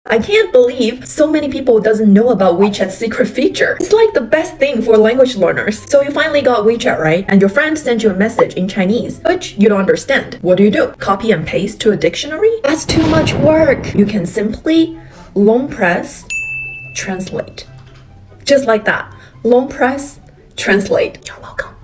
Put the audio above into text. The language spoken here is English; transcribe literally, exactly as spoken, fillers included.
I can't believe so many people doesn't know about WeChat's secret feature. It's like the best thing for language learners. So you finally got WeChat, right? And your friend sent you a message in Chinese, which you don't understand. What do you do? Copy and paste to a dictionary? That's too much work. You can simply long press, translate. Just like that. Long press, translate. You're welcome.